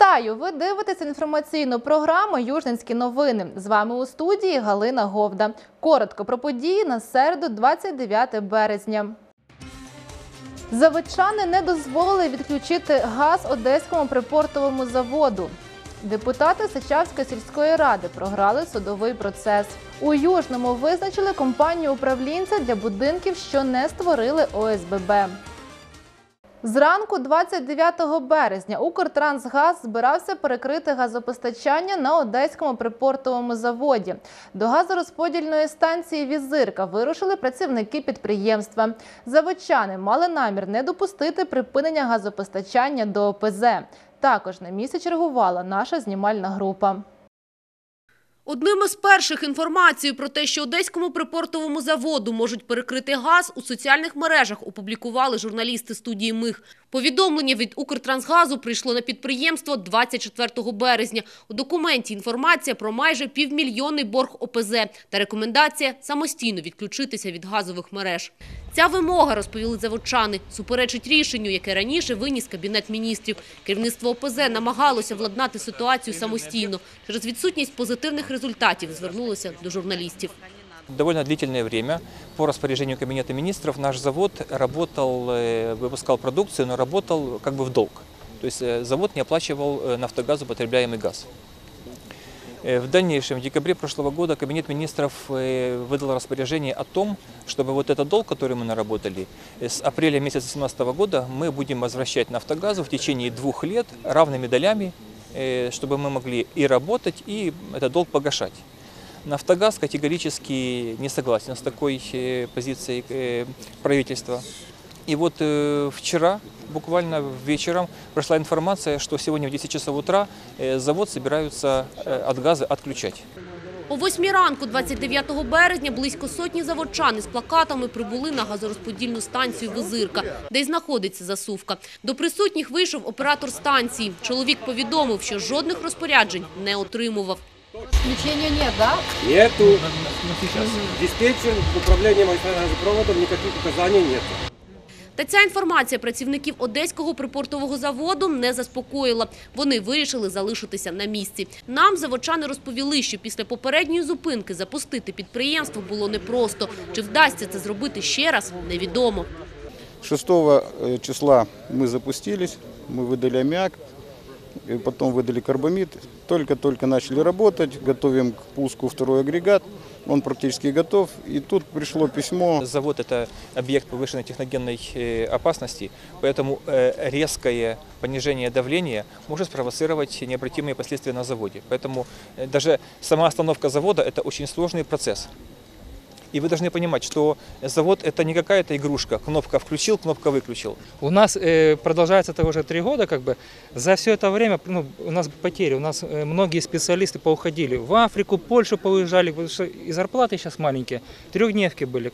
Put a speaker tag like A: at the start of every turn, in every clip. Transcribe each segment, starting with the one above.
A: Вітаю! Ви дивитесь інформаційну програму «Южненські новини». З вами у студії Галина Говда. Коротко про події на середу, 29 березня. Заводчани не дозволили відключити газ Одеському припортовому заводу. Депутати Сичавської сільської ради програли судовий процес. У Южному визначили компанію-управлінця для будинків, що не створили ОСББ. Зранку 29 березня Укртрансгаз збирався перекрити газопостачання на Одеському припортовому заводі. До газорозподільної станції «Візирка» вирушили працівники підприємства. Заводчани мали намір не допустити припинення газопостачання до ОПЗ. Також на місці чергувала наша знімальна група.
B: Одним із перших інформацію про те, що Одеському припортовому заводу можуть перекрити газ, у соціальних мережах опублікували журналісти студії «Миг». Повідомлення від Укртрансгазу прийшло на підприємство 24 березня. У документі інформація про майже півмільйонний борг ОПЗ та рекомендація самостійно відключитися від газових мереж. Ця вимога, розповіли заводчани, суперечить рішенню, яке раніше виніс Кабінет міністрів. Керівництво ОПЗ намагалося владнати ситуацію самостійно. Через відсутність позитивних результатів звернулося до журналістів.
C: Довольно длительное время по распоряжению Кабинета министров наш завод работал, выпускал продукцию, но работал как бы в долг. То есть завод не оплачивал «Нафтогазу» потребляемый газ. В дальнейшем, в декабре прошлого года, Кабинет министров выдал распоряжение о том, чтобы вот этот долг, который мы наработали, с апреля месяца 2017 года мы будем возвращать «Нафтогазу» в течение 2 лет равными долями, чтобы мы могли и работать, и этот долг погашать. «Нафтогаз» категорически не согласен с такой позицией правительства. И вот вчера, буквально вечером, прошла информация, что сегодня в 10 часов утра завод собираются от газа отключать.
B: О 8 ранку 29 березня близько сотні заводчан із плакатами прибули на газорозподільну станцію «Візирка», де й знаходиться засувка. До присутніх вийшов оператор станції. Чоловік повідомив, що жодних розпоряджень не отримував.
A: Включення нет, да?
D: Нету. Диспетчер, управление магистральным газопроводом, никаких указаний нет.
B: Та ця інформація працівників Одеського припортового заводу не заспокоїла. Вони вирішили залишитися на місці. Нам заводчани розповіли, що після попередньої зупинки запустити підприємство було непросто. Чи вдасться це зробити ще раз, невідомо.
E: 6 числа мы запустились, мы выдали аммиак, потом выдали карбамид. Только начали работать, готовим к пуску второй агрегат. Он практически готов. И тут пришло письмо.
C: Завод – это объект повышенной техногенной опасности, поэтому резкое понижение давления может спровоцировать необратимые последствия на заводе. Поэтому даже сама остановка завода – это очень сложный процесс. И вы должны понимать, что завод – это не какая-то игрушка. Кнопка включил, кнопка выключил.
F: У нас продолжается это уже 3 года. За все это время у нас потери. У нас многие специалисты поуходили. В Африку, Польшу поуезжали, потому что и зарплаты сейчас маленькие. 3-дневки были.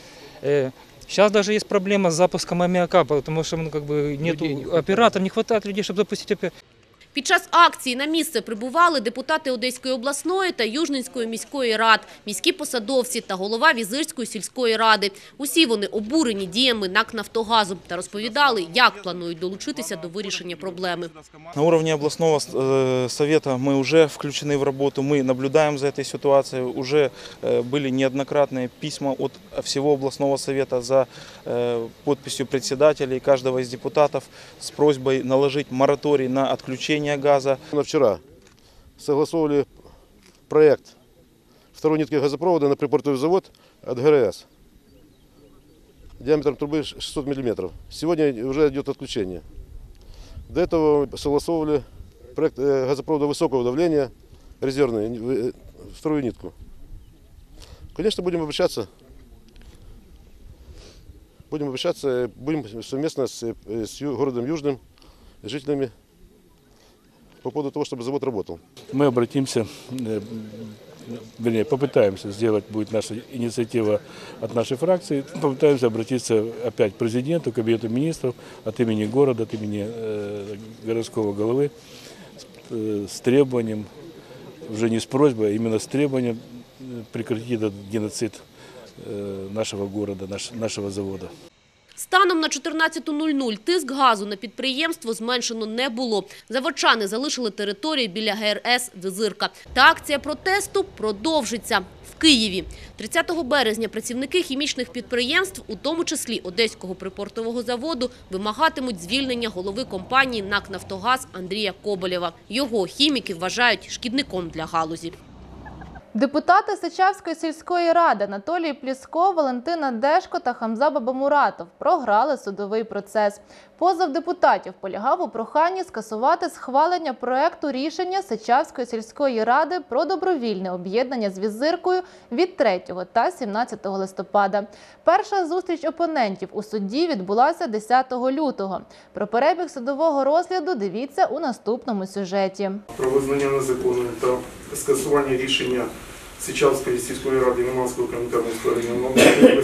F: Сейчас даже есть проблема с запуском аммиака, потому что нет операторов, не хватает людей, чтобы запустить оператор.
B: Під час акції на місце прибували депутати Одеської обласної та Южненської міської рад, міські посадовці та голова Візирської сільської ради. Усі вони обурені діями НАК «Нафтогазу» та розповідали, як планують долучитися до вирішення проблеми.
G: На уровне областного совета мы уже включены в работу, мы наблюдаем за этой ситуацией. Уже были неоднократные письма от всего областного совета за подписью председателей каждого из депутатов с просьбой наложить мораторий на отключение газа.
H: Вчера согласовали проект второй нитки газопровода на припортовый завод от ГРС диаметром трубы 600 мм. Сегодня уже идет отключение. До этого согласовывали проект газопровода высокого давления, резервный, вторую нитку. Конечно, будем обращаться, будем совместно с городом Южным, с жителями, по поводу того, чтобы завод работал.
I: Мы обратимся, вернее, попытаемся сделать, будет наша инициатива от нашей фракции, попытаемся обратиться опять к президенту, Кабинету министров от имени города, от имени городского головы с требованием, уже не с просьбой, а именно с требованием прекратить этот геноцид нашего города, нашего завода.
B: Станом на 14:00 тиск газу на підприємство зменшено не було. Заводчани залишили територію біля ГРС «Візирка». Та акція протесту продовжиться. В Києві 30 березня працівники хімічних підприємств, у тому числі Одеського припортового заводу, вимагатимуть звільнення голови компанії НАК «Нафтогаз» Андрія Коболєва. Його хіміки вважають шкідником для галузі.
A: Депутати Сичавської сільської ради Анатолій Пліско, Валентина Дешко та Хамза Бабамуратов програли судовий процес. Позов депутатів полягав у проханні скасувати схвалення проекту рішення Сичавської сільської ради про добровільне об'єднання з Візиркою від 3 та 17 листопада. Перша зустріч опонентів у суді відбулася 10 лютого. Про перебіг судового розгляду дивіться у наступному сюжеті.
J: Про визнання незаконним та скасування рішення Сичавської сільської ради Лиманського комітету номер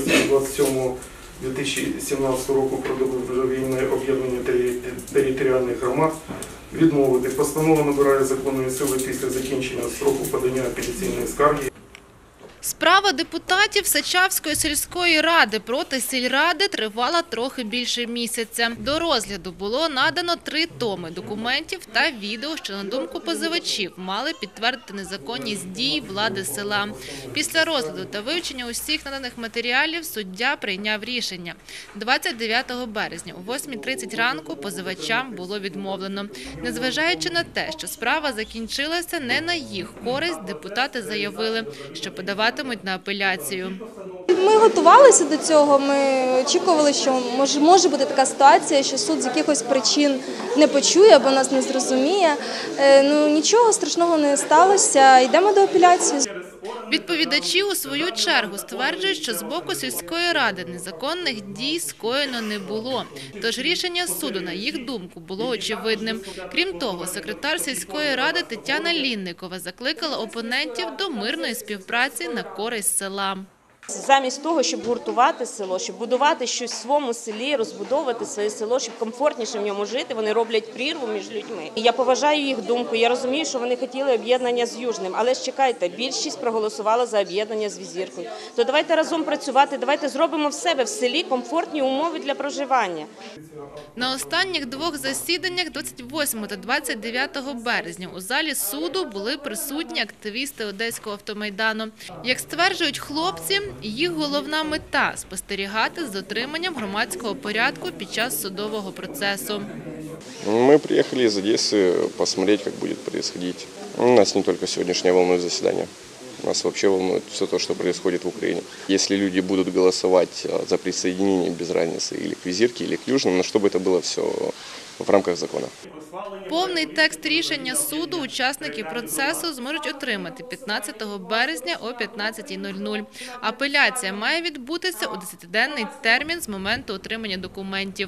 J: 27/2017 року про добровільне об'єднання територіальних громад відмовити. Постанова набирає законної сили після закінчення строку подання апеляційної скарги.
A: Справа депутатів Сичавської сільської ради проти сільради тривала трохи більше місяця. До розгляду було надано 3 томи документів та відео, що, на думку позивачів, мали підтвердити незаконність дій влади села. Після розгляду та вивчення усіх наданих матеріалів суддя прийняв рішення. 29 березня о 8:30 ранку позивачам було відмовлено. Незважаючи на те, що справа закінчилася не на їх користь, депутати заявили, що подаватимуть на апеляцію.
K: Ми готувалися до цього, ми очікували, що може бути така ситуація, що суд з якихось причин не почує або нас не зрозуміє. Нічого страшного не сталося, йдемо до апеляції.
A: Відповідачі у свою чергу стверджують, що з боку сільської ради незаконних дій скоєно не було. Тож рішення суду, на їх думку, було очевидним. Крім того, секретар сільської ради Тетяна Лінникова закликала опонентів до мирної співпраці на користь села.
L: Замість того, щоб гуртувати село, щоб будувати щось в своєму селі, розбудовувати своє село, щоб комфортніше в ньому жити, вони роблять прірву між людьми. Я поважаю їх думку, я розумію, що вони хотіли об'єднання з Южним, але ж чекайте, більшість проголосувала за об'єднання з Візиркою. То давайте разом працювати, давайте зробимо в себе в селі комфортні умови для проживання.
A: На останніх 2 засіданнях 28 та 29 березня у залі суду були присутні активісти Одеського автомайдану. Як стверджують хлопці, їх головна мета – спостерігати з дотриманням громадського порядку під час судового процесу.
M: Мы приехали из Одессы посмотреть, как будет происходить. Нас не только сегодняшнее волнует заседание. Нас вообще волнует все то, что происходит в Украине. Если люди будут голосовать за присоединение без разницы или к Визирке, или к Южному, но чтобы это было все в рамках закона.
A: Повний текст рішення суду учасники процесу зможуть отримати 15 березня о 15:00. Апеляція має відбутися у 10-денний термін з моменту отримання документів.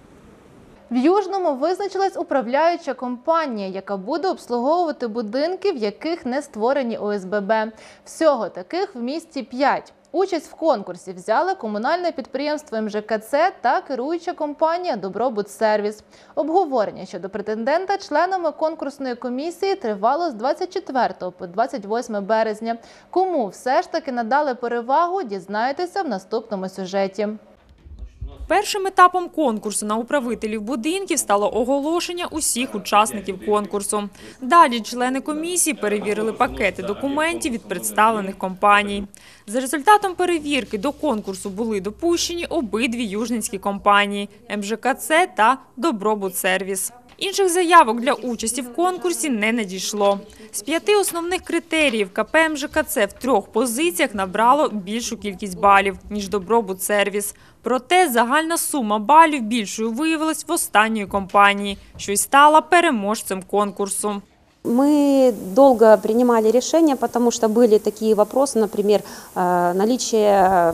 A: В Южному визначилась управляюча компанія, яка буде обслуговувати будинки, в яких не створені ОСББ. Всього таких в місті 5. Участь в конкурсі взяли комунальне підприємство МЖКЦ та керуюча компанія «Добробудсервіс». Обговорення щодо претендента членами конкурсної комісії тривало з 24 по 28 березня. Кому все ж таки надали перевагу, дізнаєтеся в наступному сюжеті.
N: Першим етапом конкурсу на управителів будинків стало оголошення усіх учасників конкурсу. Далі члени комісії перевірили пакети документів від представлених компаній. За результатом перевірки до конкурсу були допущені обидві южненські компанії – МЖКЦ та Добробудсервіс. Інших заявок для участі в конкурсі не надійшло. З 5 основних критеріїв КП МЖКЦ в 3 позиціях набрало більшу кількість балів, ніж Добробудсервіс. Проте загальна сума балів більшою виявилась в останньої компанії, що й стала переможцем конкурсу.
O: Мы долго принимали решения, потому что были такие вопросы, например, наличие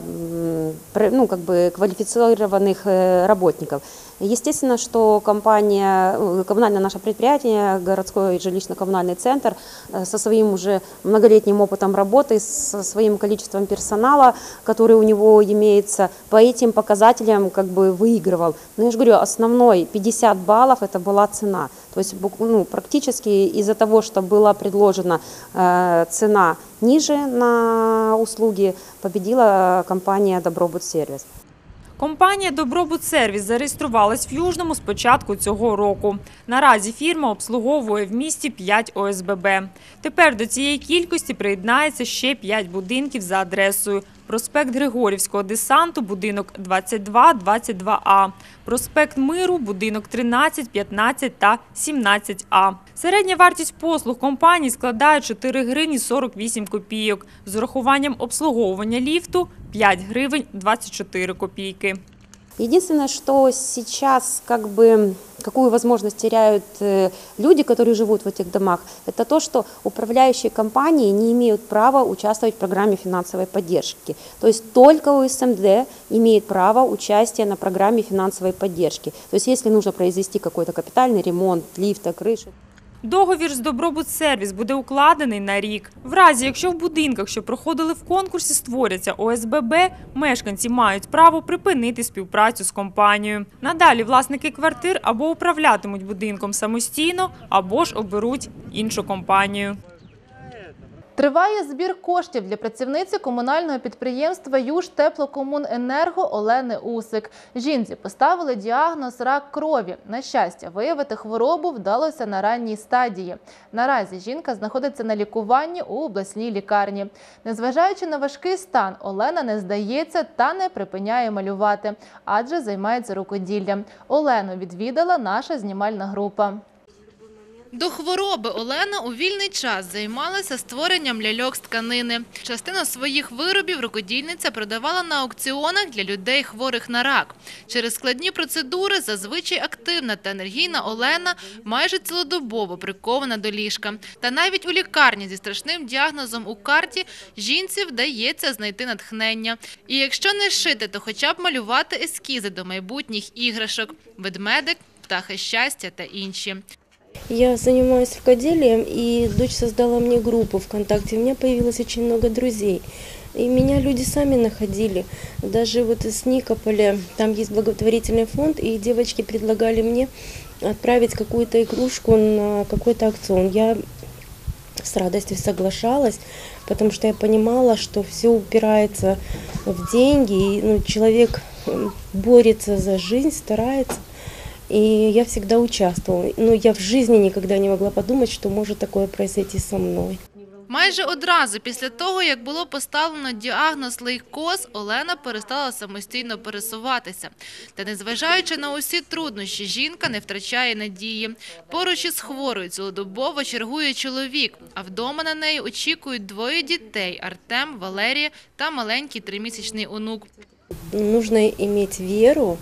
O: квалифицированных работников. Естественно, что коммунальное наше предприятие, городской жилищно-коммунальный центр, со своим уже многолетним опытом работы, со своим количеством персонала, который у него имеется, по этим показателям выигрывал. Но я же говорю, основной 50 баллов это была цена. То есть практически из-за того, что была предложена цена ниже на услуги, победила компания «Добробудсервис».
N: Компанія «Добробутсервіс» зареєструвалась в Южному з початку цього року. Наразі фірма обслуговує в місті 5 ОСББ. Тепер до цієї кількості приєднається ще 5 будинків за адресою: проспект Григорівського десанту, будинок 22, 22А, проспект Миру, будинок 13, 15 та 17А. Середня вартість послуг компанії складає 4 гривні 48 копійок. З урахуванням обслуговування ліфту – 5 гривень 24 копійки.
O: Единственное, что сейчас какую возможность теряют люди, которые живут в этих домах, это то, что управляющие компании не имеют права участвовать в программе финансовой поддержки. То есть только ОСМД имеет право участия на программе финансовой поддержки. То есть если нужно произвести какой-то капитальный ремонт лифта, крыши.
N: Договір з «Добробутсервіс» буде укладений на рік. В разі, якщо в будинках, що проходили в конкурсі, створяться ОСББ, мешканці мають право припинити співпрацю з компанією. Надалі власники квартир або управлятимуть будинком самостійно, або ж оберуть іншу компанію.
A: Триває збір коштів для працівниці комунального підприємства «Южтеплокомуненерго» Олени Усик. Жінці поставили діагноз рак крові. На щастя, виявити хворобу вдалося на ранній стадії. Наразі жінка знаходиться на лікуванні у обласній лікарні. Незважаючи на важкий стан, Олена не здається та не припиняє малювати, адже займається рукоділлям. Олену відвідала наша знімальна група.
B: До хвороби Олена у вільний час займалася створенням ляльок з тканини. Частину своїх виробів рукодільниця продавала на аукціонах для людей, хворих на рак. Через складні процедури зазвичай активна та енергійна Олена майже цілодобово прикована до ліжка. Та навіть у лікарні зі страшним діагнозом у карті жінці вдається знайти натхнення. І якщо не шити, то хоча б малювати ескізи до майбутніх іграшок – ведмедик, птахи щастя та інші.
P: Я занимаюсь рукоделием, и дочь создала мне группу ВКонтакте. У меня появилось очень много друзей. И меня люди сами находили. Даже вот из Никополя, там есть благотворительный фонд, и девочки предлагали мне отправить какую-то игрушку на какой-то аукцион. Я с радостью соглашалась, потому что я понимала, что все упирается в деньги. И, человек борется за жизнь, старается. И я всегда участвовала. Но я в жизни никогда не могла подумать, что может такое произойти со мной.
B: Майже одразу після того, як було поставлено діагноз лейкоз, Олена перестала самостійно пересуватися. Та незважаючи на усі труднощі, жінка не втрачає надії. Поруч із хворою цілодобово чергує чоловік, а вдома на неї очікують 2 дітей – Артем, Валерія та маленький 3-місячний онук.
P: Нужно иметь веру,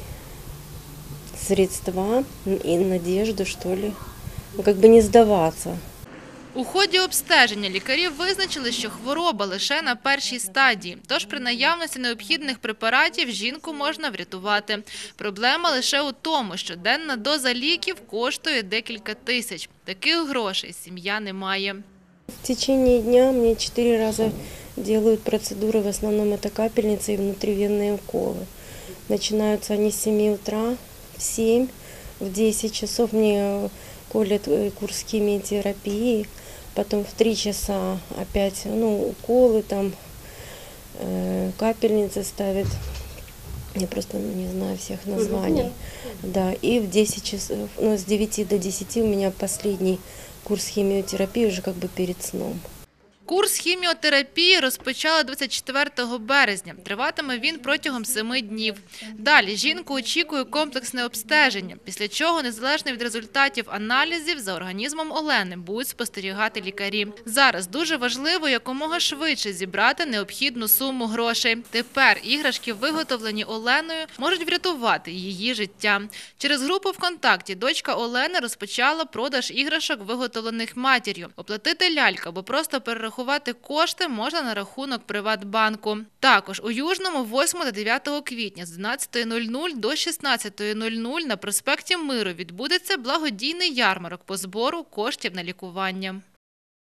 P: средства и надежду, что ли, не сдаваться.
B: У ході обстеження лікарі визначили, що хвороба лише на першій стадії. Тож при наявності необхідних препаратів жінку можна врятувати. Проблема лише у тому, що денна доза ліків коштує декілька тисяч. Таких грошей сім'я не має.
P: В течение дня мне 4 раза делают процедуры, в основном это капельницы и внутривенные уколы. Начинаются они с 7 утра, в 7, в 10 часов мне колят курс химиотерапии, потом в 3 часа опять уколы, там капельницы ставят, я просто не знаю всех названий. Да, и в 10 часов, с 9 до 10 у меня последний курс химиотерапии уже перед сном.
B: Курс хіміотерапії розпочали 24 березня. Триватиме він протягом 7 днів. Далі жінку очікує комплексне обстеження, після чого, незалежно від результатів аналізів, за організмом Олени будуть спостерігати лікарі. Зараз дуже важливо якомога швидше зібрати необхідну суму грошей. Тепер іграшки, виготовлені Оленою, можуть врятувати її життя. Через групу ВКонтакті дочка Олени розпочала продаж іграшок, виготовлених матір'ю. Оплатити ляльку або просто перерахувати кошти можна на рахунок Приватбанку. Також у Южному 8 та 9 квітня з 12:00 до 16:00 на проспекті Миру відбудеться благодійний ярмарок по збору коштів на лікування.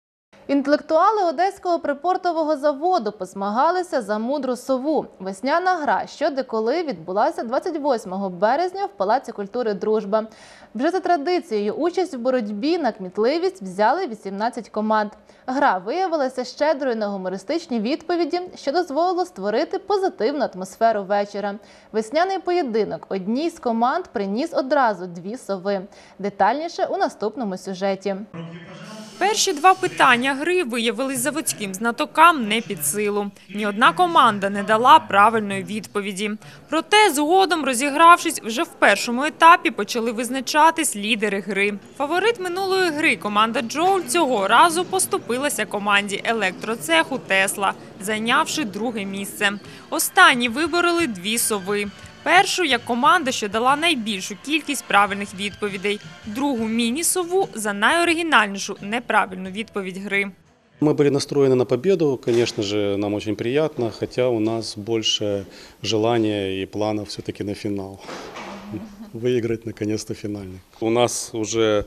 A: Інтелектуали Одеського припортового заводу позмагалися за мудру сову. Весняна гра «Що, де, коли» відбулася 28 березня в Палаці культури «Дружба». Вже за традицією участь в боротьбі на кмітливість взяли 18 команд. Гра виявилася щедрою на гумористичні відповіді, що дозволило створити позитивну атмосферу вечора. Весняний поєдинок одній з команд приніс одразу 2 сови. Детальніше у наступному сюжеті.
N: Перші 2 питання гри виявились заводським знатокам не під силу. Ні одна команда не дала правильної відповіді. Проте згодом, розігравшись, вже в першому етапі почали визначатись лідери гри. Фаворит минулої гри команда «Джоуль» цього разу поступилася команді електроцеху «Тесла», зайнявши 2-ге місце. Останні вибороли 2 сови. Першу як команда, що дала найбільшу кількість правильних відповідей. Другу міні-сову за найоригінальнішу неправильну відповідь гри.
Q: Мы были настроены на победу, конечно же, нам очень приятно, хотя у нас больше желания и планов все-таки на финал. Выиграть наконец-то финальный. У нас уже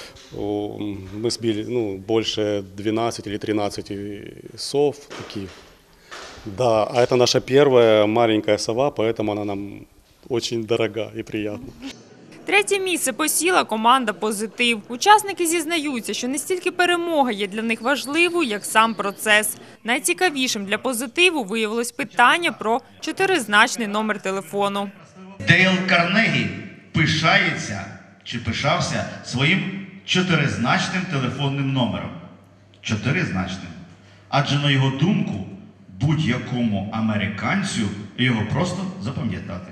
Q: мы сбили больше 12 или 13 сов таких. Да, а это наша первая маленькая сова, поэтому она нам очень дорога и приятна.
N: 3-е місце посіла команда «Позитив». Учасники зізнаються, що не стільки перемога є для них важливою, як сам процес. Найцікавішим для «Позитиву» виявилось питання про 4-значний номер телефону.
R: Дейл Карнегі пишається чи пишався своїм 4-значним телефонним номером. 4-значним. Адже, на його думку, будь-якому американцю його просто запам'ятати.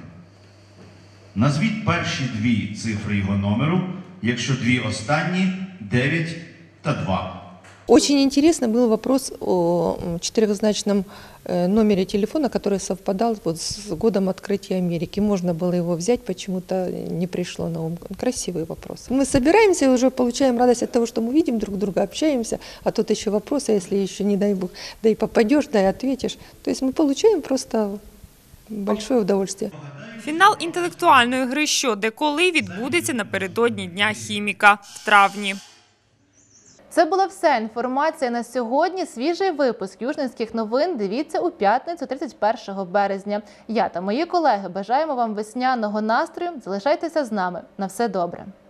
R: Назвіть перші 2 цифри його номеру, якщо 2 останні – 9 та 2.
S: Очень интересно был вопрос о 4-значном номере телефона, который совпадал с годом открытия Америки. Можно было его взять, почему-то не пришло на ум. Красивый вопрос. Мы собираемся и уже получаем радость от того, что мы видим друг друга, общаемся, а тут еще вопросы, если еще, не дай бог, да и попадешь, да и ответишь. То есть мы получаем просто большое удовольствие.
N: Фінал інтелектуальної гри «Що, де, коли» відбудеться напередодні Дня хіміка в травні.
A: Це була вся інформація на сьогодні. Свіжий випуск Южненських новин дивіться у п'ятницю 31 березня. Я та мої колеги бажаємо вам весняного настрою. Залишайтеся з нами. На все добре.